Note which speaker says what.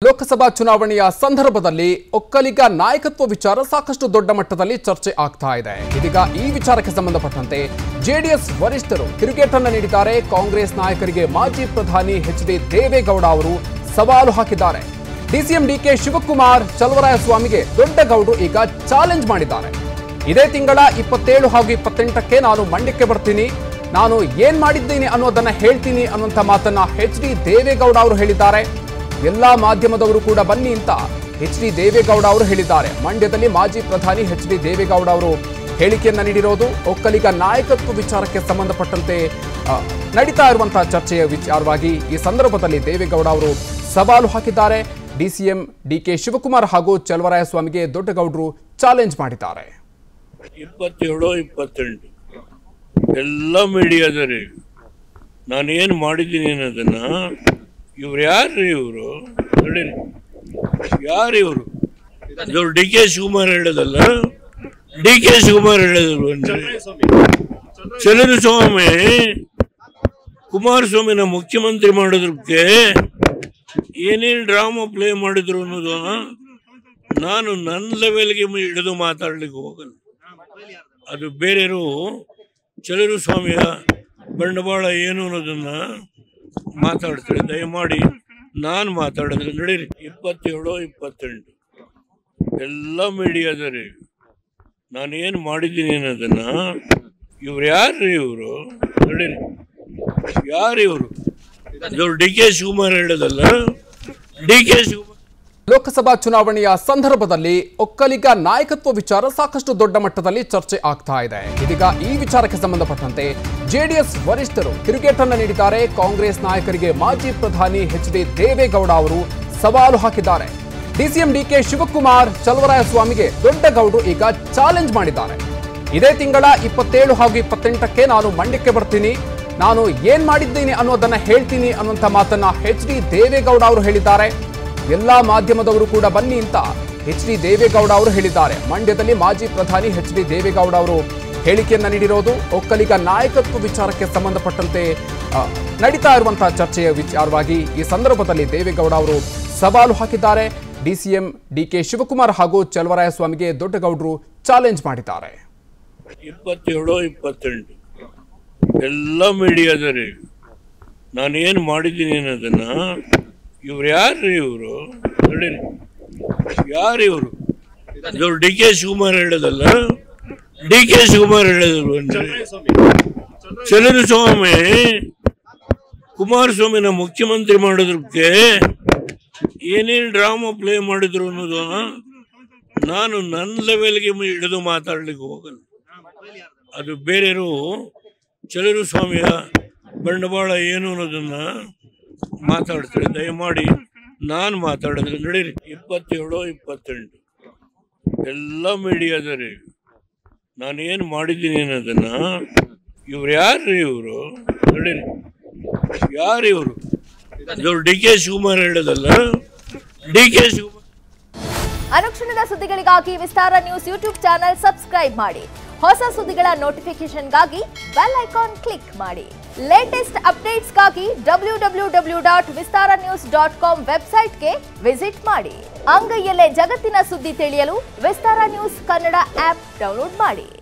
Speaker 1: ಲೋಕಸಭಾ ಚುನಾವಣೆಯ ಸಂದರ್ಭದಲ್ಲಿ ಒಕ್ಕಲಿಗ ನಾಯಕತ್ವ ವಿಚಾರ ಸಾಕಷ್ಟು ದೊಡ್ಡ ಮಟ್ಟದಲ್ಲಿ ಚರ್ಚೆ ಆಗ್ತಾ ಇದೆ. ಇದೀಗ ಈ ವಿಚಾರಕ್ಕೆ ಸಂಬಂಧಪಟ್ಟಂತೆ ಜೆಡಿಎಸ್ ವರಿಷ್ಠರು ತಿರುಗೇಟನ್ನು ನೀಡಿದ್ದಾರೆ. ಕಾಂಗ್ರೆಸ್ ನಾಯಕರಿಗೆ ಮಾಜಿ ಪ್ರಧಾನಿ ಎಚ್.ಡಿ. ದೇವೇಗೌಡ ಅವರು ಸವಾಲು ಹಾಕಿದ್ದಾರೆ. ಡಿಸಿಎಂ ಡಿಕೆ ಶಿವಕುಮಾರ್ ಚಲವರಾಯಸ್ವಾಮಿಗೆ ದೊಡ್ಡಗೌಡರು ಈಗ ಚಾಲೆಂಜ್ ಮಾಡಿದ್ದಾರೆ. ಇದೇ ತಿಂಗಳ 27 ಹಾಗೂ 28ಕ್ಕೆ ನಾನು ಮಂಡ್ಯಕ್ಕೆ ಬರ್ತೀನಿ, ನಾನು ಏನ್ ಮಾಡಿದ್ದೀನಿ ಅನ್ನೋದನ್ನ ಹೇಳ್ತೀನಿ ಅನ್ನುವಂಥ ಮಾತನ್ನ ಎಚ್.ಡಿ. ದೇವೇಗೌಡ ಅವರು ಹೇಳಿದ್ದಾರೆ. ಎಲ್ಲಾ ಮಾಧ್ಯಮದವರು ಕೂಡ ಬನ್ನಿ ಅಂತ ಎಚ್.ಡಿ. ದೇವೇಗೌಡ ಅವರು ಹೇಳಿದ್ದಾರೆ. ಮಂಡ್ಯದಲ್ಲಿ ಮಾಜಿ ಪ್ರಧಾನಿ ಎಚ್.ಡಿ. ದೇವೇಗೌಡ ಅವರು ಹೇಳಿಕೆಯನ್ನ ನೀಡಿರೋದು ಒಕ್ಕಲಿಗ ನಾಯಕತ್ವ ವಿಚಾರಕ್ಕೆ ಸಂಬಂಧಪಟ್ಟಂತೆ ನಡೀತಾ ಇರುವಂತಹ ಚರ್ಚೆಯ ವಿಚಾರವಾಗಿ ಈ ಸಂದರ್ಭದಲ್ಲಿ ದೇವೇಗೌಡ ಅವರು ಸವಾಲು ಹಾಕಿದ್ದಾರೆ. ಡಿಸಿಎಂ ಡಿಕೆ ಶಿವಕುಮಾರ್ ಹಾಗೂ ಚಲವರಾಯಸ್ವಾಮಿಗೆ ದೊಡ್ಡಗೌಡರು ಚಾಲೆಂಜ್ ಮಾಡಿದ್ದಾರೆ.
Speaker 2: 27-28 ಎಲ್ಲ ಮೀಡಿಯಾದಲ್ಲಿ ನಾನೇನು ಮಾಡಿದ್ದೀನಿ ಅನ್ನೋದನ್ನ ಇವ್ರು ಯಾರು ಇವರು ನಡೀರಿ ಯಾರು ಇವರು ಡಿ ಕೆ ಶಿವಕುಮಾರ್ ಹೇಳೋದಲ್ಲ, ಡಿ ಕೆ ಶಿವಕುಮಾರ್ ಹೇಳೋದಲ್ವ ಚಲನಸ್ವಾಮಿ ಕುಮಾರಸ್ವಾಮಿನ ಮುಖ್ಯಮಂತ್ರಿ ಮಾಡೋದಕ್ಕೆ ಏನೇನು ಡ್ರಾಮಾ ಪ್ಲೇ ಮಾಡಿದ್ರು ಅನ್ನೋದು ನಾನು ನನ್ನ ಲೆವೆಲ್ಗೆ ಹಿಡಿದು ಮಾತಾಡ್ಲಿಕ್ಕೆ ಹೋಗಲ್ಲ. ಅದು ಬೇರೆಯವರು ಚಲನಸ್ವಾಮಿಯ ಬಂಡವಾಳ ಏನು ಅನ್ನೋದನ್ನ ಮಾತಾಡ್ತಾರೆ. ದಯಮಾಡಿ ನಾನು ಮಾತಾಡಿದ್ರೆ ನಡೀರಿ 27-28 ಎಲ್ಲ ಮೀಡಿಯಾದಲ್ಲಿ ನಾನೇನು ಮಾಡಿದ್ದೀನಿ ಅನ್ನೋದನ್ನ ಇವ್ರು ಯಾರು ಇವರು ನಡೀರಿ ಯಾರು ಇವರು ಡಿ ಕೆ ಶಿವಕುಮಾರ್ ಹೇಳೋದಲ್ಲ, ಡಿ ಕೆ ಶಿವಕುಮಾರ್.
Speaker 1: ಲೋಕಸಭಾ ಚುನಾವಣೆಯ ಸಂದರ್ಭದಲ್ಲಿ ಒಕ್ಕಲಿಗ ನಾಯಕತ್ವ ವಿಚಾರ ಸಾಕಷ್ಟು ದೊಡ್ಡ ಮಟ್ಟದಲ್ಲಿ ಚರ್ಚೆ ಆಗ್ತಾ ಇದೆ. ಇದೀಗ ಈ ವಿಚಾರಕ್ಕೆ ಸಂಬಂಧಪಟ್ಟಂತೆ ಜೆಡಿಎಸ್ ವರಿಷ್ಠರು ತಿರುಗೇಟನ್ನು ನೀಡಿದ್ದಾರೆ. ಕಾಂಗ್ರೆಸ್ ನಾಯಕರಿಗೆ ಮಾಜಿ ಪ್ರಧಾನಿ ಎಚ್.ಡಿ. ದೇವೇಗೌಡ ಅವರು ಸವಾಲು ಹಾಕಿದ್ದಾರೆ. ಡಿಸಿಎಂ ಡಿಕೆ ಶಿವಕುಮಾರ್ ಚಲವರಾಯಸ್ವಾಮಿಗೆ ದೊಡ್ಡಗೌಡರು ಈಗ ಚಾಲೆಂಜ್ ಮಾಡಿದ್ದಾರೆ. ಇದೇ ತಿಂಗಳ 27 ಹಾಗೂ 28ಕ್ಕೆ ನಾನು ಮಂಡ್ಯಕ್ಕೆ ಬರ್ತೀನಿ, ನಾನು ಏನ್ ಮಾಡಿದ್ದೀನಿ ಅನ್ನೋದನ್ನ ಹೇಳ್ತೀನಿ ಅನ್ನುವಂಥ ಮಾತನ್ನ ಎಚ್.ಡಿ. ದೇವೇಗೌಡ ಅವರು ಹೇಳಿದ್ದಾರೆ. ಎಲ್ಲಾ ಮಾಧ್ಯಮದವರು ಕೂಡ ಬನ್ನಿ ಅಂತ ಎಚ್.ಡಿ. ದೇವೇಗೌಡ ಅವರು ಹೇಳಿದ್ದಾರೆ. ಮಂಡ್ಯದಲ್ಲಿ ಮಾಜಿ ಪ್ರಧಾನಿ ಎಚ್.ಡಿ. ದೇವೇಗೌಡ ಅವರು ಹೇಳಿಕೆಯನ್ನ ನೀಡಿರೋದು ಒಕ್ಕಲಿಗ ನಾಯಕತ್ವ ವಿಚಾರಕ್ಕೆ ಸಂಬಂಧಪಟ್ಟಂತೆ ನಡೀತಾ ಇರುವಂತಹ ಚರ್ಚೆಯ ವಿಚಾರವಾಗಿ ಈ ಸಂದರ್ಭದಲ್ಲಿ ದೇವೇಗೌಡ ಅವರು ಸವಾಲು ಹಾಕಿದ್ದಾರೆ. ಡಿಸಿಎಂ ಡಿಕೆ ಶಿವಕುಮಾರ್ ಹಾಗೂ ಚಲವರಾಯಸ್ವಾಮಿಗೆ ದೊಡ್ಡಗೌಡರು ಚಾಲೆಂಜ್ ಮಾಡಿದ್ದಾರೆ.
Speaker 2: 27-28 ಎಲ್ಲ ಮೀಡಿಯಾದಲ್ಲಿ ನಾನೇನು ಮಾಡಿದ್ದೀನಿ ಅನ್ನೋದನ್ನ ಇವ್ರು ಯಾರು ಇವರು ನಡೀರಿ ಯಾರು ಇವರು ಡಿ ಕೆ ಶಿವಕುಮಾರ್ ಹೇಳೋದಲ್ಲ, ಡಿ ಕೆ ಶಿವಕುಮಾರ್ ಹೇಳೋದಲ್ವ ಚಲನಸ್ವಾಮಿ ಕುಮಾರಸ್ವಾಮಿನ ಮುಖ್ಯಮಂತ್ರಿ ಮಾಡೋದಕ್ಕೆ ಏನೇನು ಡ್ರಾಮಾ ಪ್ಲೇ ಮಾಡಿದ್ರು ಅನ್ನೋದು ನಾನು ನನ್ನ ಲೆವೆಲ್ಗೆ ಹಿಡಿದು ಮಾತಾಡ್ಲಿಕ್ಕೆ ಹೋಗಲ್ಲ. ಅದು ಬೇರೆಯವರು ಚಲನಸ್ವಾಮಿಯ ಬಂಡವಾಳ ಏನು ಅನ್ನೋದನ್ನ ಮಾತಾಡ್ತಾರೆ. ದಯಮಾಡಿ ನಾನು ಮಾತಾಡಿದ್ರೆ ನಡೀರಿ 27-28 ಎಲ್ಲ ಮೀಡಿಯಾದಲ್ಲಿ ನಾನೇನು ಮಾಡಿದ್ದೀನಿ ಅನ್ನೋದನ್ನ ಇವ್ರು ಯಾರು ಇವರು ನಡೀರಿ ಯಾರು ಇವರು ಡಿ ಕೆ ಶಿವಕುಮಾರ್ ಹೇಳೋದಲ್ಲ, ಡಿ ಕೆ ಶಿವಕುಮಾರ್.
Speaker 3: ಅನುಕ್ಷಣದ ಸುದ್ದಿಗಳಿಗಾಗಿ Vistara news YouTube channel subscribe ಮಾಡಿ. ಹೊಸ ಸುದ್ದಿಗಳ ನೋಟಿಫಿಕೇಶನ್ಗಾಗಿ ಬೆಲ್ ಐಕಾನ್ ಕ್ಲಿಕ್ ಮಾಡಿ. ಲೇಟೆಸ್ಟ್ ಅಪ್ಡೇಟ್ಸ್ಗಾಗಿ www.vistaranews.com ವೆಬ್ಸೈಟ್ಗೆ ವಿಸಿಟ್ ಮಾಡಿ. ಅಂಗೈಯಲ್ಲೇ ಜಗತ್ತಿನ ಸುದ್ದಿ ತಿಳಿಯಲು Vistara news Kannada app download ಮಾಡಿ.